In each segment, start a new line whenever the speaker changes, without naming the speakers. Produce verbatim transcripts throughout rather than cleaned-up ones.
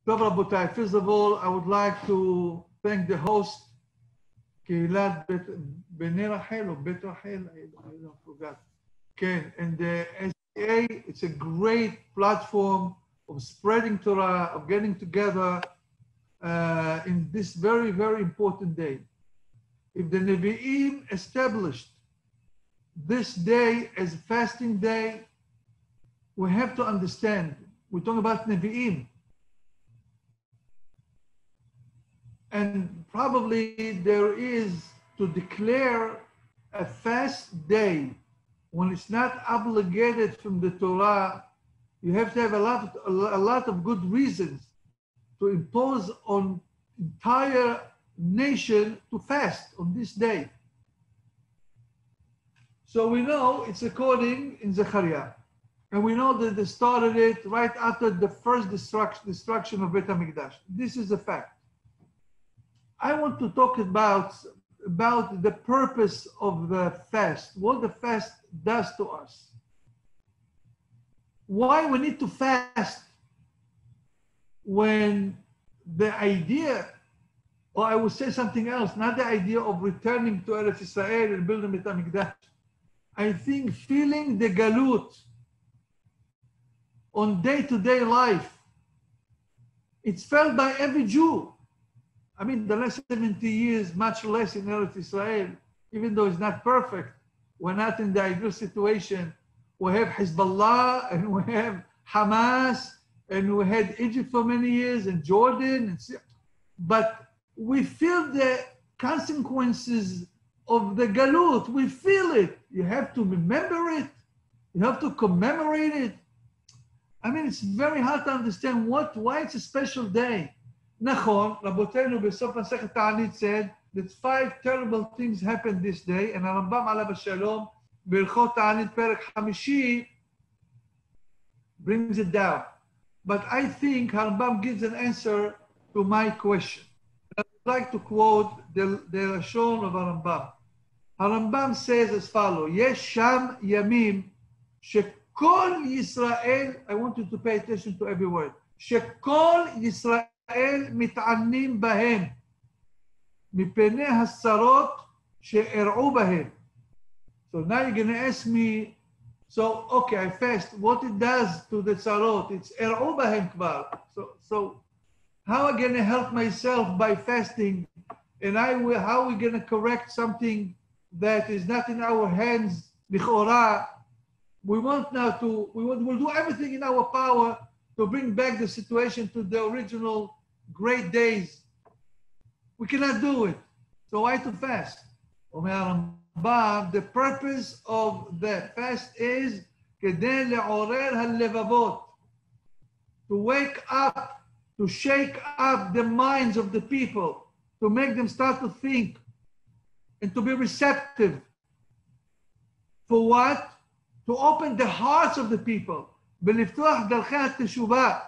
Tov Rabotai, first of all, I would like to thank the host, Keilat Bnei Rachel or Bet Rachel, I don't forget. Okay, and the S C A, it's a great platform of spreading Torah, of getting together uh, in this very, very important day. If the Nevi'im established this day as a fasting day, we have to understand, we're talking about Nevi'im. And probably there is to declare a fast day when it's not obligated from the Torah, you have to have a lot, a lot of good reasons to impose on entire nation to fast on this day. So we know it's according in Zechariah. And we know that they started it right after the first destruction, destruction of BeTamuz. This is a fact. I want to talk about, about the purpose of the fast, what the fast does to us. Why we need to fast when the idea, or I would say something else, not the idea of returning to Eretz Israel and building BeTamuz. I think feeling the galut on day-to-day life, it's felt by every Jew. I mean, the last seventy years, much less in Eretz Israel, even though it's not perfect, we're not in the ideal situation. We have Hezbollah, and we have Hamas, and we had Egypt for many years, and Jordan, and Syria. But we feel the consequences of the galut. We feel it. You have to remember it. You have to commemorate it. I mean, it's very hard to understand what, why it's a special day. Nachon, Rabotenu Besop Masechet Ta'anit said that five terrible things happened this day, and Rambam Alav Shalom, Birchot Ta'anit Perek Hamishi, brings it down. But I think Rambam gives an answer to my question. I would like to quote the, the Lashon of Rambam. Rambam says as follows, Yesh Sham Yamim, Shekol Yisrael, I want you to pay attention to every word, Shekol Yisrael מתענים בהם מפני השרות שאירעו בהם. So now you're going to ask me, so okay, I fast, what it does to the tzarot? It's אירעו בהם כבר. So, so how am I going to help myself by fasting? And I will, how are we going to correct something that is not in our hands? לכאורה, we want now to, we want, we'll do everything in our power to bring back the situation to the original great days. We cannot do it. So why to fast? The purpose of the fast is כדי לעורר הלבבות, to wake up, to shake up the minds of the people, to make them start to think and to be receptive. For what? To open the hearts of the people. בלפתוח דרכי התשובה.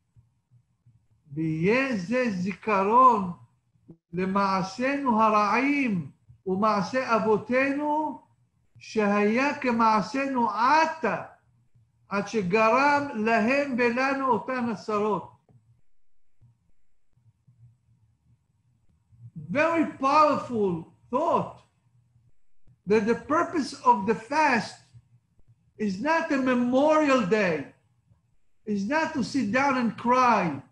ויהיה זה זיכרון למעשינו הרעים ומעשי אבותינו שהיה כמעשינו עתה עד שגרם להם ולנו אותן הצרות. Very powerful thought that the purpose of the fast is not a memorial day. It's not to sit down and cry.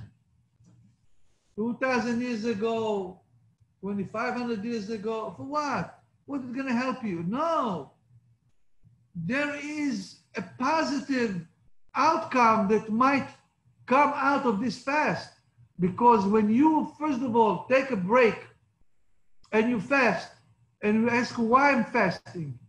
two thousand years ago, twenty-five hundred years ago, for what? What is going to help you? No. There is a positive outcome that might come out of this fast. Because when you, first of all, take a break and you fast and you ask why I'm fasting,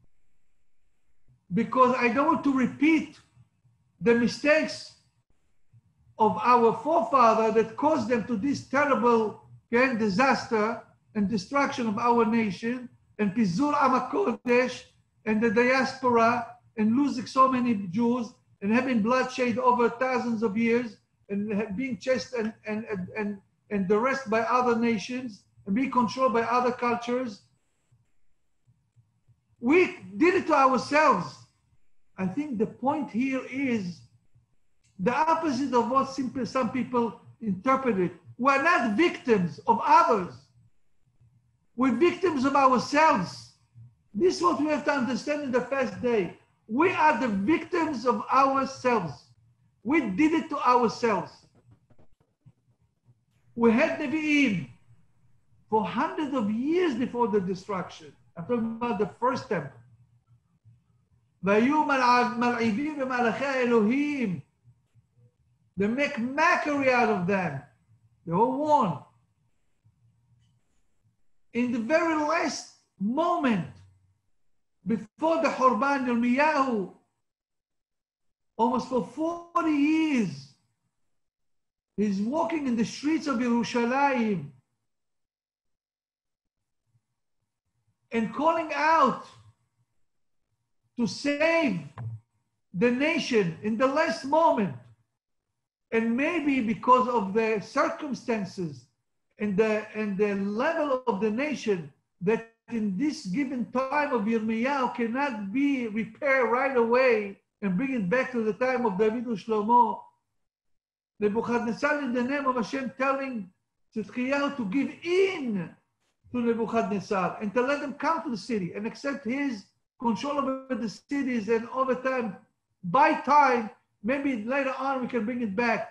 because I don't want to repeat the mistakes of our forefather that caused them to this terrible okay, disaster and destruction of our nation, and Pizur Am HaKodesh and the diaspora, and losing so many Jews, and having bloodshed over thousands of years, and being chased and, and, and, and, and the rest by other nations, and being controlled by other cultures. We did it to ourselves. I think the point here is The opposite of what simple, some people interpret it. We're not victims of others. We're victims of ourselves. This is what we have to understand in the first day. We are the victims of ourselves. We did it to ourselves. We had Nevi'im for hundreds of years before the destruction. I'm talking about the first temple. והיו מלעיבים במלאכי האלוהים. They make mockery out of them. They were warned. In the very last moment, before the Horban, Yirmiyahu, almost for forty years, he's walking in the streets of Yerushalayim and calling out to save the nation in the last moment. And maybe because of the circumstances and the, and the level of the nation, that in this given time of Yirmiyahu cannot be repaired right away and bring it back to the time of David and Shlomo. Nebuchadnezzar, in the name of Hashem, telling Tzidkiyahu to give in to Nebuchadnezzar and to let them come to the city and accept his control over the cities, and over time, by time, maybe later on we can bring it back.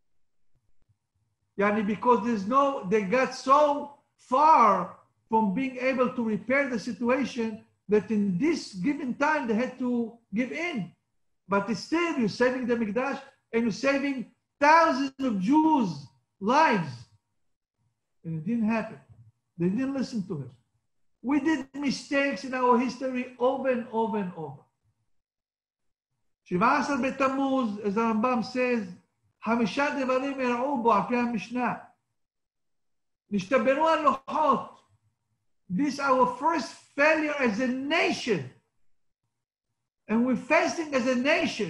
Yani because there's no, they got so far from being able to repair the situation that in this given time they had to give in. But it's still, you're saving the Mikdash and you're saving thousands of Jews' lives. And it didn't happen. They didn't listen to him. We did mistakes in our history over and over and over. שבעה עשר BeTamuz, as the Rambam says, חמישה דברים אירעו בו על פי המשנה. נשתברו הלוחות. This is our first failure as a nation. And we're fasting as a nation.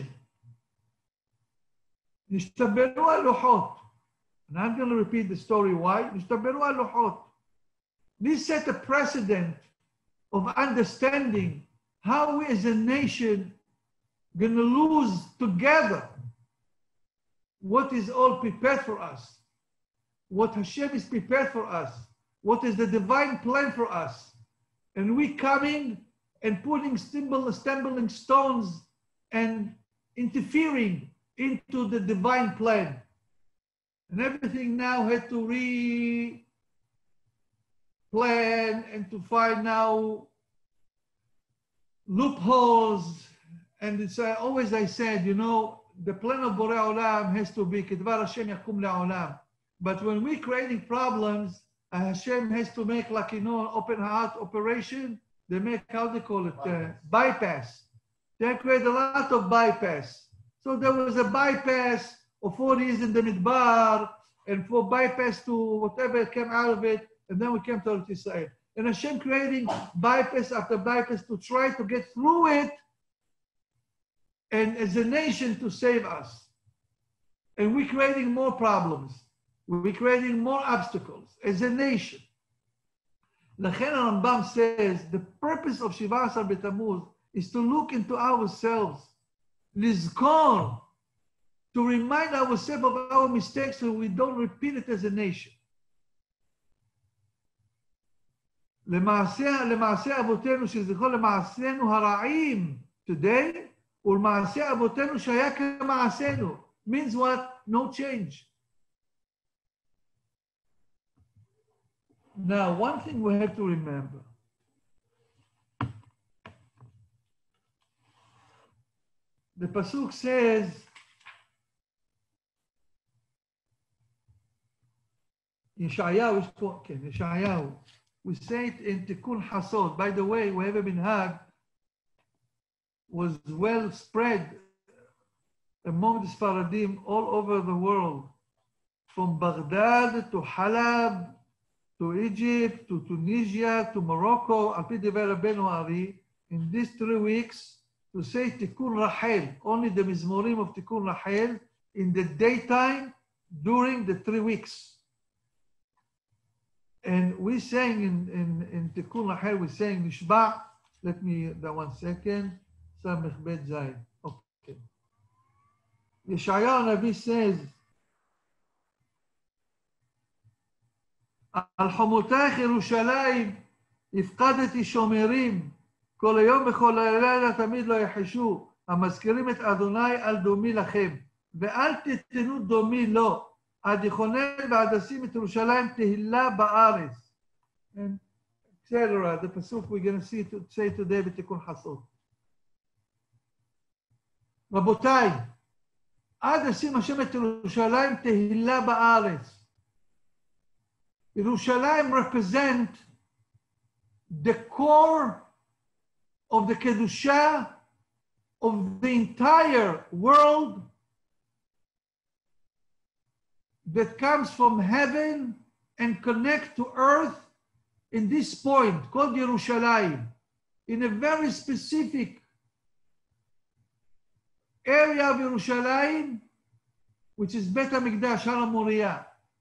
נשתברו הלוחות. And I'm going to repeat the story. Why? נשתברו הלוחות. This set a precedent of understanding how we as a nation going to lose together what is all prepared for us, what Hashem is prepared for us, what is the divine plan for us. And we coming and putting stumbling stones and interfering into the divine plan. And everything now had to re plan and to find now loopholes. And it's uh, always I said, you know, the plan of Borei Olam has to be Kedvar Hashem Yakum Le'olam. But when we're creating problems, uh, Hashem has to make, like, you know, an open heart operation. They make, how they call it, uh, bypass. They create a lot of bypass. So there was a bypass of four years in the Midbar, and for bypass to whatever came out of it. And then we came to Eretz Israel. And Hashem creating bypass after bypass to try to get through it, and as a nation to save us. And we're creating more problems. We're creating more obstacles as a nation. L'chen Rambam says the purpose of שבעה עשר BeTamuz is to look into ourselves, lizkor, to remind ourselves of our mistakes so we don't repeat it as a nation. למעשה, למעשה אבותינו שזכור למעשינו הרעים today, ולמעשה אבותינו שהיה כמעשינו. Means what? No change. Now, one thing we have to remember. The Pasuk says, Yeshayahu, okay, Yeshayahu. We say it in Tikkun Hasod. By the way, we have a minhag was well spread among the Sfaradim all over the world, from Baghdad to Halab, to Egypt, to Tunisia, to Morocco, Al Pi Divrei Rabbeinu Ari, in these three weeks, to say Tikkun Rachel, only the Mizmorim of Tikkun Rachel, in the daytime during the three weeks. And we sang in, in, in Tikkun Rachel, we sang Nishba. Let me, that one second. Samech Bet Zayin. Okay. Yeshaya Rabbi says, על חומותייך ירושלים הפקדתי שומרים, כל היום וכל הלילה תמיד לא יחשו, המזכירים את אדוני על דומי לכם, ואל תתנו דומי לו, עד יכונן ועד אשים את ירושלים תהילה בארץ. And et cetera. The pasuk we're going to see to say today בתיקון חסות. רבותיי, עד אשים השם את ירושלים תהילה בארץ. Yerushalayim represent the core of the Kedusha of the entire world that comes from heaven and connect to earth in this point called Yerushalayim, in a very specific area of Yerushalayim, which is Bet HaMikdash, Har HaMoriah.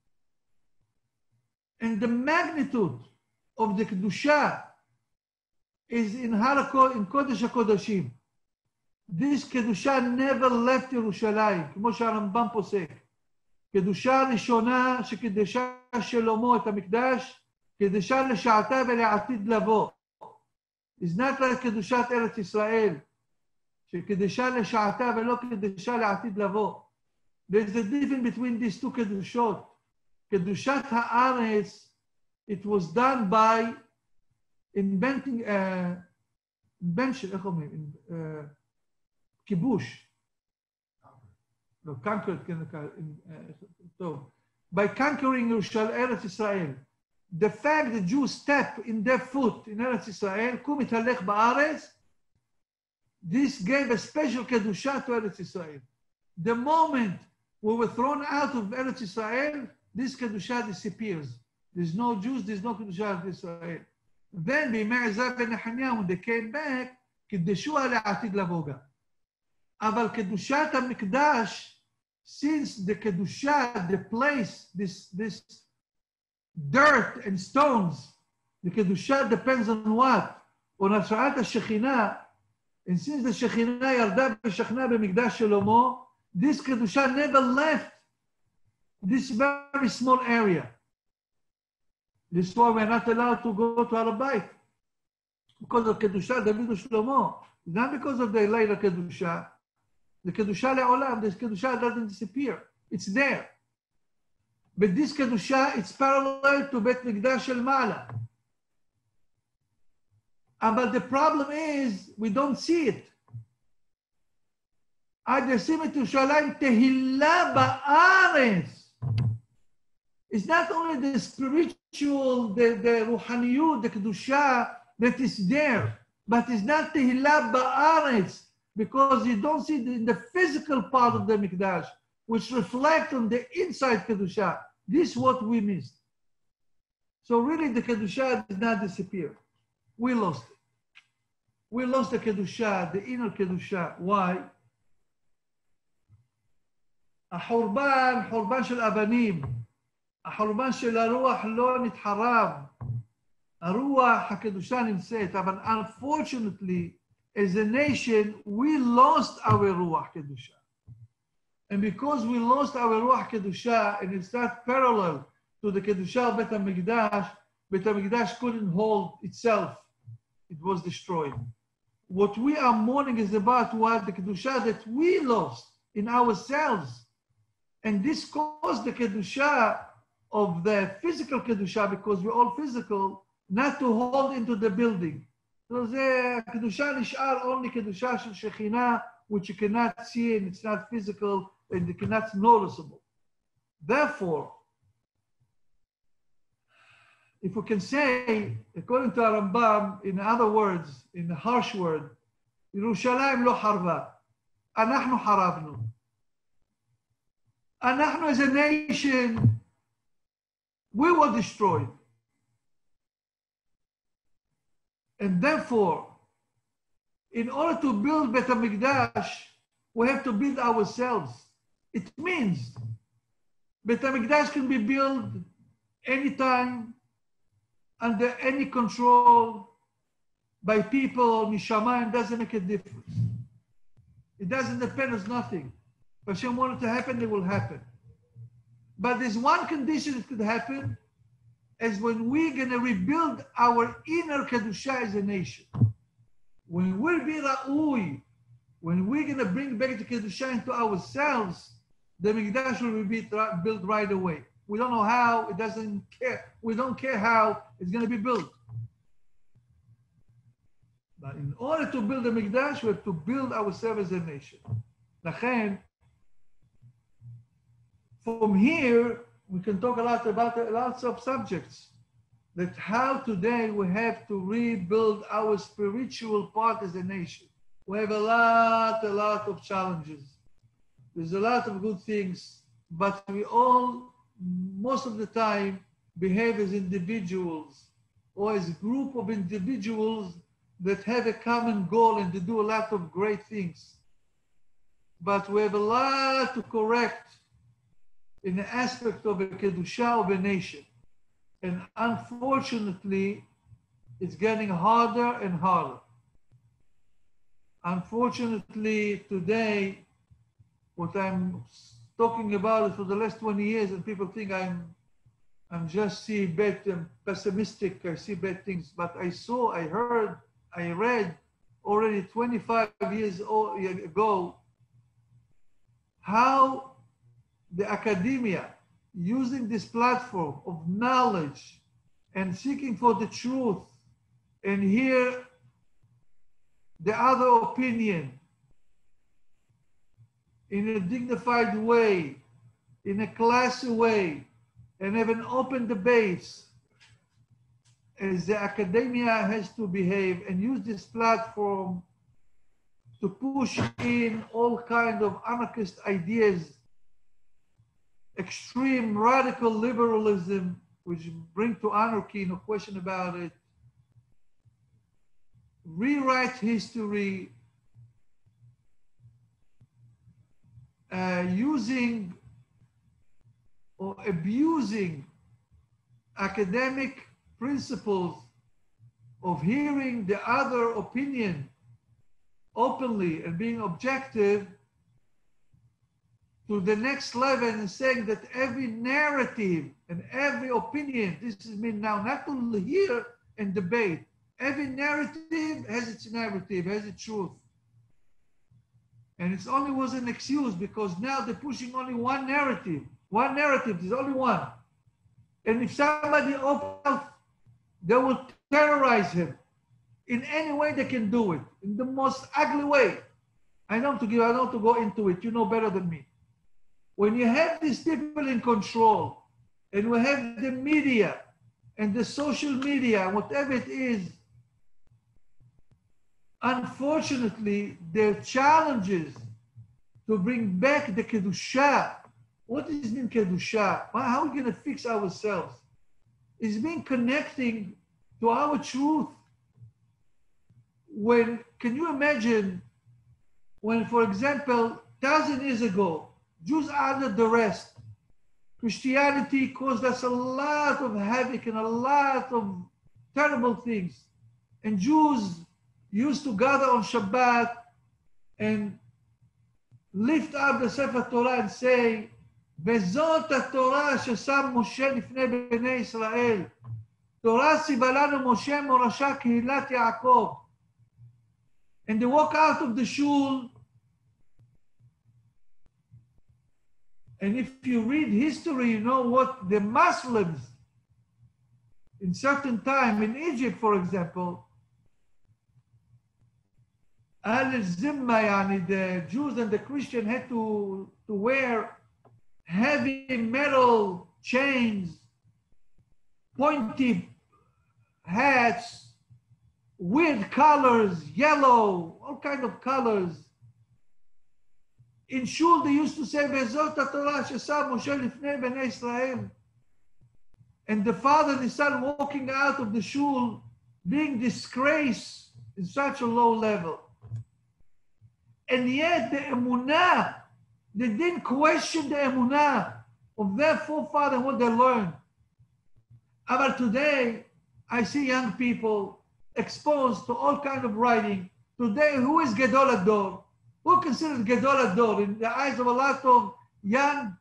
And the magnitude of the Kedusha is in Harakot, in Kodesh HaKodashim. This Kedusha never left Yerushalayim, כמו שהרמב"ם פוסק. קדושה ראשונה שקדשה שלמה את המקדש, קדשה לשעתה ולעתיד לבוא. It's not like קדושת ארץ ישראל, שקדשה לשעתה ולא קדשה לעתיד לבוא. There's a difference between these two קדושות. קדושת הארץ, it was done by inventing, uh, invention, איך אומרים? Uh, כיבוש. No, conquered, uh, by conquering Eretz Israel. The fact that Jews step in their foot in Eretz Israel, kum italech ba'aretz, this gave a special kedusha to Eretz Israel. The moment we were thrown out of Eretz Israel, this kedusha disappears. There's no Jews, there's no kedusha of Israel. Then, בימי עזרא ונחמיה, when they came back, קידשו לעתיד לבוא גם. אבל קדושת המקדש, since the kedusha, the place, this this dirt and stones, the kedusha depends on what? On השראת השכינה, and since the שכינה ירדה ושכנה במקדש שלמה, this kedusha never left this very small area. This is why we're not allowed to go to Rabbi, because of kedusha David Shlomo, not because of the later kedusha. The Kedusha le'olam, this Kedusha doesn't disappear. It's there. But this Kedusha, it's parallel to Bet Mikdash Shel Ma'ala. But the problem is, we don't see it. עד ישים את ירושלים תהילה בארץ. It's not only the spiritual, the, the ruhaniyut, the Kedusha that is there, but it's not tehillah ba'aretz, because you don't see the, the physical part of the Mikdash, which reflect on the inside Kedusha. This is what we missed. So really the Kedusha did not disappear. We lost it. We lost the Kedusha, the inner Kedusha. Why? החורבן, חורבן של אבנים, החורבן של הרוח לא נתחרב. הרוח הקדושה נמצאת, אבל unfortunately, as a nation, we lost our Ruach Kedusha. And because we lost our Ruach Kedusha, and it's not parallel to the Kedusha of Bet HaMikdash, Bet HaMikdash couldn't hold itself. It was destroyed. What we are mourning is about what the Kedusha that we lost in ourselves. And this caused the Kedusha of the physical Kedusha, because we're all physical, not to hold into the building. So the Kedusha nishar only Kedusha shel Shekhinah, which you cannot see and it's not physical and it cannot noticeable. Therefore, if we can say, according to our Rambam, in other words, in a harsh word, Yerushalayim lo harva, אנחנו harabnu. אנחנו as a nation, we were destroyed. And therefore, in order to build Bet HaMikdash, we have to build ourselves. It means Bet HaMikdash can be built anytime, under any control, by people, Mishamayim, doesn't make a difference. It doesn't depend on nothing. If Hashem wanted to happen, it will happen. But there's one condition that could happen, is when we're going to rebuild our inner Kedusha as a nation. When we'll be Ra'ui, when we're going to bring back the Kedusha into ourselves, the Mikdash will be built right away. We don't know how, it doesn't care. We don't care how it's going to be built. But in order to build the Mikdash, we have to build ourselves as a nation. Lachen, from here, we can talk a lot about lots of subjects. That how today we have to rebuild our spiritual part as a nation. We have a lot, a lot of challenges. There's a lot of good things, but we all, most of the time, behave as individuals or as a group of individuals that have a common goal and to do a lot of great things. But we have a lot to correct in the aspect of a Kedusha of a nation. And unfortunately, it's getting harder and harder. Unfortunately, today, what I'm talking about is for the last twenty years, and people think I'm, I'm just see bad, I'm pessimistic, I see bad things. But I saw, I heard, I read already twenty-five years ago how the academia, using this platform of knowledge and seeking for the truth and hear the other opinion in a dignified way, in a classy way, and have an open debates, as the academia has to behave and use this platform to push in all kinds of anarchist ideas, extreme radical liberalism, which bring to anarchy, no question about it, rewrite history, uh, using or abusing academic principles of hearing the other opinion openly and being objective to the next level and saying that every narrative and every opinion, this is mean now not to hear and debate, every narrative has its narrative, has its truth. And it only was an excuse because now they're pushing only one narrative. One narrative, there's only one. And if somebody opens up, they will terrorize him in any way they can do it, in the most ugly way. I don't want to give, I don't want to go into it, you know better than me. When you have these people in control, and we have the media and the social media, whatever it is, unfortunately, their challenges to bring back the Kedusha. What does it mean, Kedusha? How are we going to fix ourselves? It's been connecting to our truth. When, can you imagine when, for example, thousand years ago, Jews under the rest, Christianity caused us a lot of havoc and a lot of terrible things. And Jews used to gather on Shabbat and lift up the Sefer Torah and say, וזאת התורה ששם משה לפני בני ישראל. תורה ציווה לנו משה מורשה קהילת יעקב. And they walk out of the shul. And if you read history, you know what the Muslims in certain time in Egypt, for example, Al-Zimma, yani the Jews and the Christians had to, to wear heavy metal chains, pointy hats, weird colors, yellow, all kind of colors. In shul, they used to say, "Vezot Torah shesam Moshe lifnei bnei Israel." And the father and the son walking out of the shul, being disgraced in such a low level. And yet the emunah, they didn't question the emunah of their forefather and what they learned. But today, I see young people exposed to all kinds of writing. Today, who is Gedol Ador? who considered Gadol Ador in the eyes of a lot of young,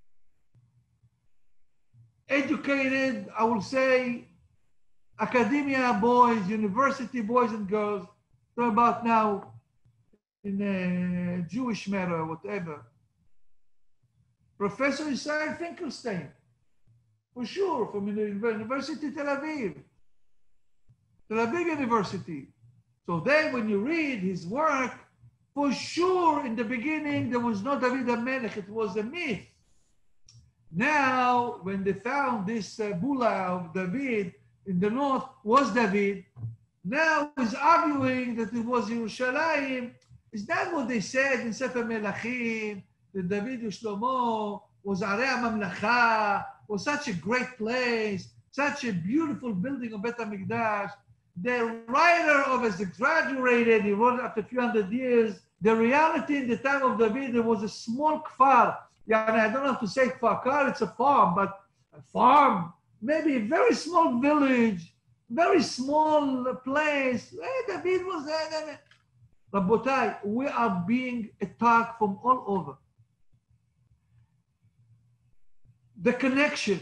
educated, I will say, academia boys, university boys and girls, talking about now in a Jewish matter, whatever. Professor Israel Finkelstein, for sure, from the University Tel Aviv, Tel Aviv University. So then when you read his work, for sure in the beginning there was no David HaMelech, it was a myth. Now, when they found this uh, Bula of David in the north was David, now he's arguing that it was Yerushalayim. Is that what they said in Sefer Melachim? That David Shlomo was Arei HaMamlacha, was such a great place, such a beautiful building of Bet HaMikdash. The writer of it exaggerated, he wrote it after a few hundred years. The reality in the time of David, there was a small kfar. Yeah, I don't know how to say kfar, kfar, it's a farm, but a farm, maybe a very small village, very small place. Hey, David was there. Rabotai, we are being attacked from all over. The connection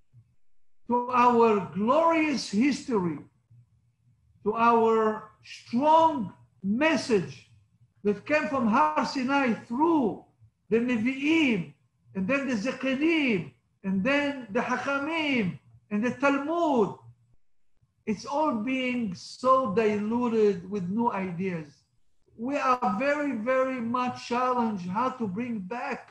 to our glorious history, to our strong message that came from Har Sinai through the Nevi'im, and then the Zekenim, and then the Hachamim, and the Talmud. It's all being so diluted with new ideas. We are very, very much challenged how to bring back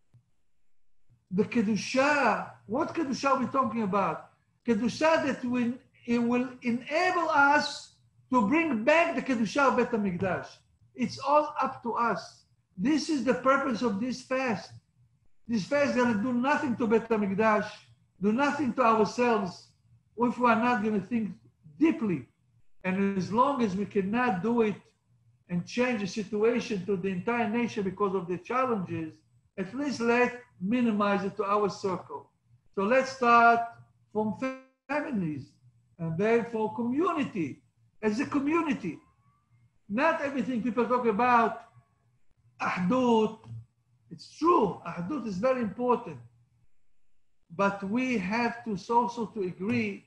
the Kedusha. What Kedusha are we talking about? Kedusha that will, it will enable us to bring back the Kedusha of Bet HaMikdash. It's all up to us. This is the purpose of this fast. This fast is going to do nothing to Bet HaMikdash, do nothing to ourselves, if we are not going to think deeply. And as long as we cannot do it and change the situation to the entire nation because of the challenges, at least let's minimize it to our circle. So let's start from families, and then for community, as a community. Not everything people talk about, Ahdut, it's true, Ahdut is very important. But we have to also to agree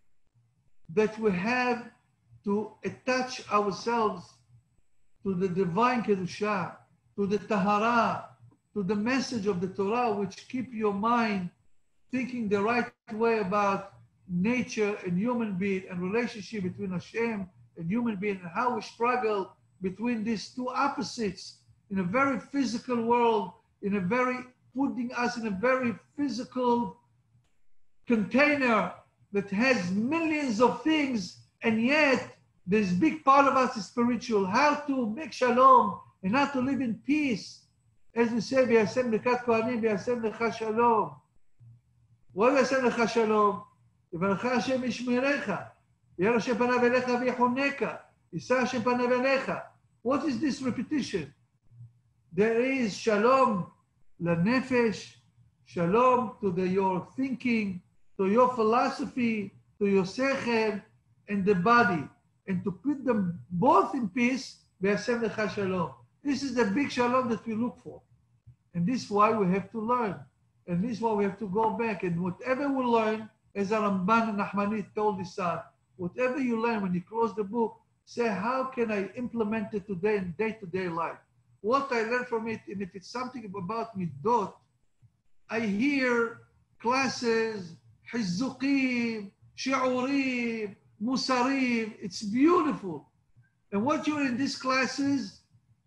that we have to attach ourselves to the divine Kedusha, to the Tahara, to the message of the Torah, which keep your mind thinking the right way about nature and human being and relationship between Hashem and human being, and how we struggle between these two opposites in a very physical world, in a very, putting us in a very physical container that has millions of things, and yet this big part of us is spiritual. How to make shalom and how to live in peace. As we say, V'yasem lekat kohanim, v'yasem lecha shalom. What v'yasem lecha shalom? Yivalecha Hashem yishmerecha. Yeh Hashem panav elecha v'yachoneka. Yisa Hashem panav elecha. What is this repetition? There is shalom lanefesh, shalom to the, your thinking, to your philosophy, to your sechel, and the body. And to put them both in peace, v'yasem lecha shalom. This is the big shalom that we look for. And this is why we have to learn. And this is why we have to go back. And whatever we learn, as Ramban and Nachmanit told his son, whatever you learn when you close the book, say, how can I implement it today in day-to-day life? What I learned from it, and if it's something about midot, I hear classes, hizzuqim, shi'urim, musarim, it's beautiful. And what you're in these classes,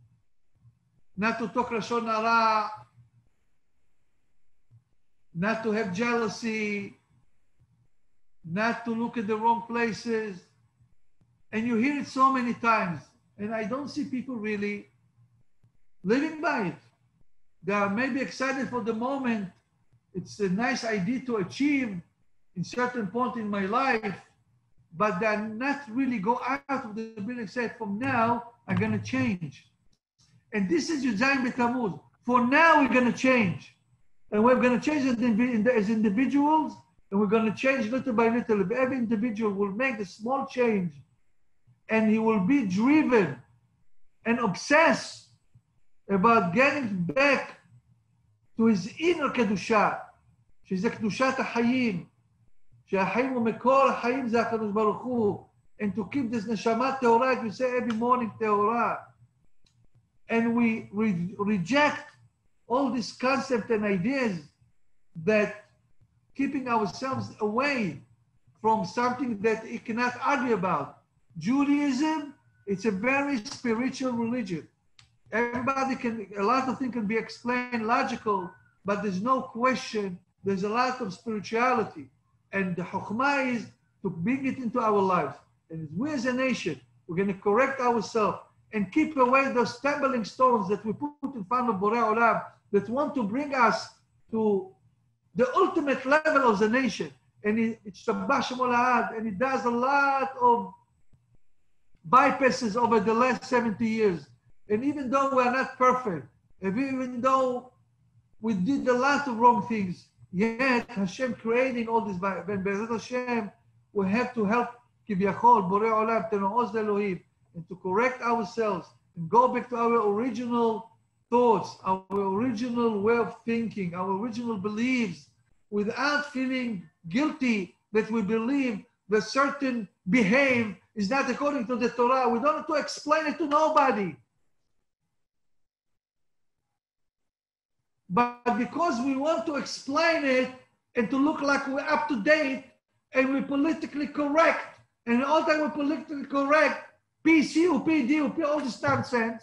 not to talk Lashon Hara, not to have jealousy, not to look at the wrong places. And you hear it so many times. And I don't see people really living by it. They are maybe excited for the moment. It's a nice idea to achieve in certain point in my life, but they're not really go out of the building and say, from now, I'm going to change. And this is Yuzayin BeTamuz. For now, we're going to change. And we're going to change as individuals, and we're going to change little by little. If every individual will make a small change, and he will be driven and obsessed about getting back to his inner kedusha, שזה קדושת החיים, שהחיים הוא מקור החיים זה הקדוש ברוך הוא, and to keep this neshama tehora, as we say every morning, tehora. And we re reject all these concepts and ideas that keeping ourselves away from something that you cannot argue about. Judaism, it's a very spiritual religion. Everybody can, a lot of things can be explained logical, but there's no question, there's a lot of spirituality. And the chokhmah is to bring it into our lives. And we as a nation, we're going to correct ourselves and keep away those stumbling stones that we put in front of Borei Olam that want to bring us to the ultimate level of the nation. And it, it's Shabbat Shemolahad, and it does a lot of bypasses over the last seventy years. And even though we are not perfect, and even though we did a lot of wrong things, yet Hashem creating all this, and Be'ezrat Hashem, we have to help Kivyachol, Borei Olam, Teno'oz Elohim, and to correct ourselves and go back to our original thoughts, our original way of thinking, our original beliefs, without feeling guilty that we believe that certain behave is not according to the Torah. We don't have to explain it to nobody. But because we want to explain it and to look like we're up to date and we're politically correct, and all the time we're politically correct, P C U P, D U P, all this nonsense,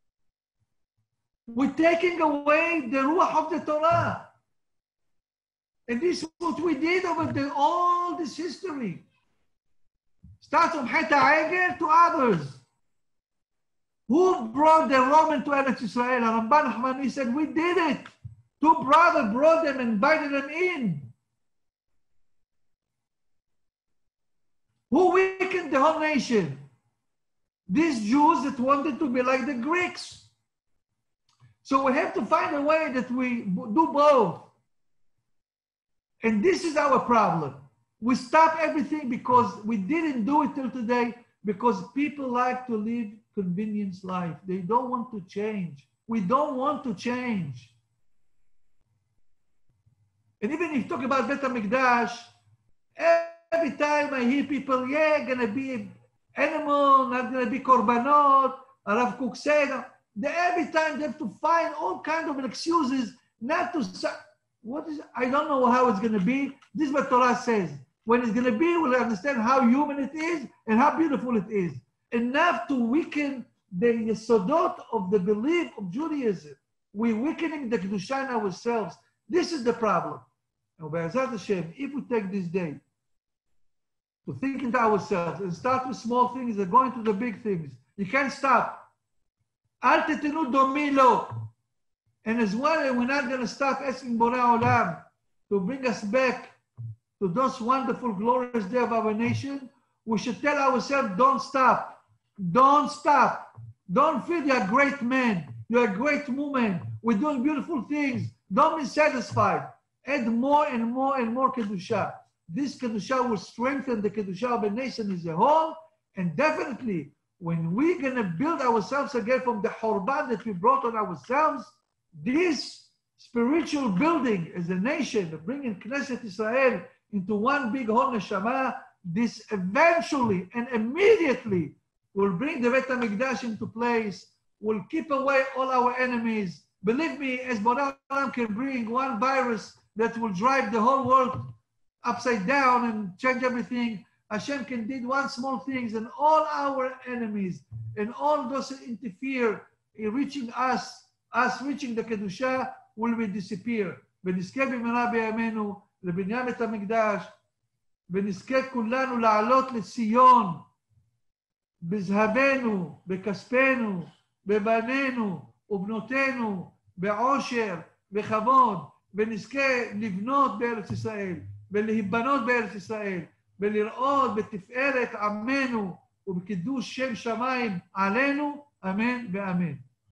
we're taking away the ruach of the Torah. And this is what we did over the, all this history. Start from Het HaEgel to others. Who brought the Roman to Eretz Israel? Ramban Nachmani said, we did it. Two brothers brought them and invited them in. Who weakened the whole nation? These Jews that wanted to be like the Greeks. So we have to find a way that we do both. And this is our problem. We stop everything because we didn't do it till today because people like to live convenience life. They don't want to change. We don't want to change. And even if you talk about Bet HaMikdash, every time I hear people, yeah, gonna be animal, not gonna be korbanot, Rav Kook said, they, every time they have to find all kinds of excuses not to, what is, I don't know how it's gonna be. This is what Torah says. When it's gonna be, we'll understand how human it is and how beautiful it is. Enough to weaken the yesodot of the belief of Judaism. We're weakening the Kedusha in ourselves. This is the problem. And Be'ezrat Hashem, if we take this day to think into ourselves and start with small things and go into the big things, you can't stop. Al tetenu domi lo. And as well, we're not going to stop asking Borei Olam to bring us back to those wonderful, glorious days of our nation. We should tell ourselves, don't stop. Don't stop. Don't feel you're a great man. You're a great woman. We're doing beautiful things. Don't be satisfied. Add more and more and more Kedusha. This Kedusha will strengthen the Kedusha of a nation as a whole. And definitely, when we're going to build ourselves again from the Horban that we brought on ourselves, this spiritual building as a nation, bringing Knesset Israel into one big whole neshama, this eventually and immediately will bring the Bet HaMikdash into place, will keep away all our enemies. Believe me, as Borei Olam can bring one virus that will drive the whole world upside down and change everything, Hashem can do one small thing and all our enemies and all those that interfere in reaching us, us reaching the Kedusha, will be disappear. ונזכה במהרה בימינו לבניין בית המקדש, ונזכה כולנו לעלות לציון בזהבנו, בכספנו, בבנינו ובנותינו, בעושר, בכבוד, ונזכה לבנות בארץ ישראל, ולהיבנות בארץ ישראל, ולראות בתפארת עמנו ובקידוש שם שמיים עלינו, אמן ואמן.